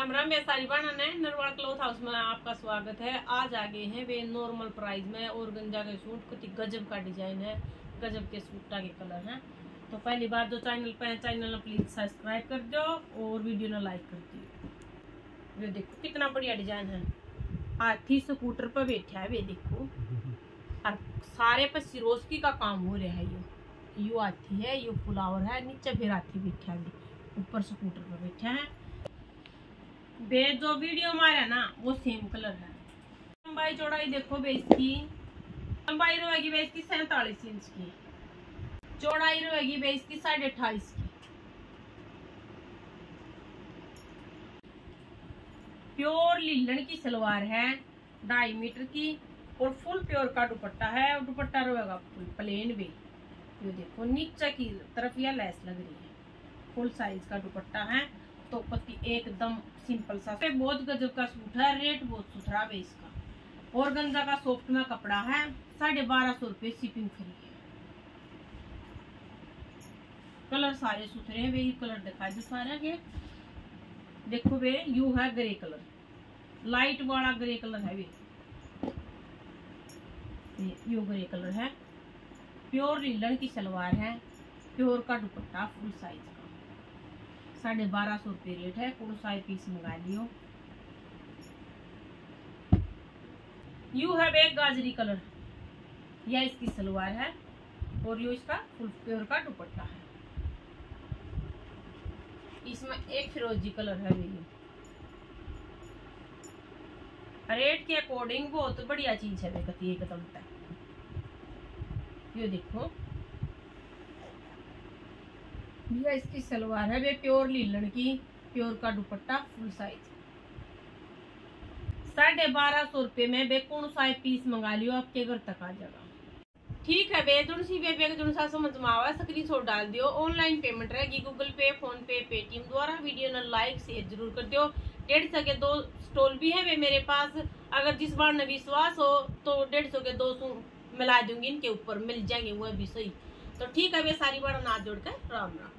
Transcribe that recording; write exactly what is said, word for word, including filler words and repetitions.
राम राम। मैं सारी बाणन है नरवाल क्लॉथ हाउस में आपका स्वागत है। आज आ गए हैं वे नॉर्मल प्राइस में और गंजा के सूट कुछ गजब का डिजाइन है, गजब के सूटा के कलर हैं। तो पहली बार जो चैनल पे है चैनल प्लीज सब्सक्राइब कर दो और वीडियो ना लाइक कर दियो। ये देखो कितना बढ़िया डिजाइन है। हाथी स्कूटर पर बैठा है, वे देखो और सारे पे सिरोस्की का काम हो रहा है। ये यू हाथी है, यू फ्लावर है, नीचे फिर हाथी बैठा है, ऊपर स्कूटर पर बैठा है। बे जो वीडियो हमारा ना वो सेम कलर है। लंबाई चौड़ाई देखो बे इसकी, लंबाई रहेगी बे इसकी सैतालीस इंच की, चौड़ाई रहेगी बे इसकी साढ़े अट्ठाईस की। प्योर लीलन की सलवार है, ढाई मीटर की और फुल प्योर का दुपट्टा है। और दुपट्टा रहेगा फुल प्लेन भी। ये देखो नीचे की तरफ यह लेस लग रही है, फुल साइज का दुपट्टा है। तो पति एकदम सिंपल सा, बहुत गजब का सूट है। रेट बहुत सुथरा है इसका और गंजा का सॉफ्ट में कपड़ा है। साढ़े बारह सौ रुपये शिपिंग फ्री है। कलर सारे सुथरे हैं। वे कलर दिखाई दे सारे के देखो वे यू है ग्रे कलर, लाइट वाला ग्रे कलर है। वे यू ग्रे कलर है। प्योर लीलन की सलवार है, प्योर का दुपट्टा फुल साइज का। साढ़े बारह सौ रुपये रेट है। कौन सा पीस मंगा लियो। यू है एक गाजरी कलर, यह इसकी सलवार है और यू इसका फुल प्योर का दुपट्टा है। इसमें एक फिरोजी कलर है। ये रेट के अकॉर्डिंग बहुत बढ़िया चीज है। देखती एकदम तक ये देखो, यह इसकी सलवार है। वे प्योर लीलन की, प्योर का दुपट्टा फुल साइज। साढ़े बारह सौ रुपये में बे कौन सा पीस मंगा लियो, आपके घर तक आ जाएगा। ठीक है बे जुनसी बे बे जुनसा समझ में आवा स्क्रीनशॉट डाल दियो। ऑनलाइन पेमेंट रहेगी Google Pay, PhonePe, Paytm द्वारा। वीडियो ना लाइक शेयर जरूर कर दियो। डेढ़ सौ के दो स्टॉल भी है वे मेरे पास। अगर जिस बार न विश्वास हो तो डेढ़ सौ के दो सौ मिला दूंगी, इनके ऊपर मिल जाएंगे वो भी सही। तो ठीक है वे सारी बार ना जोड़ कर राम राम।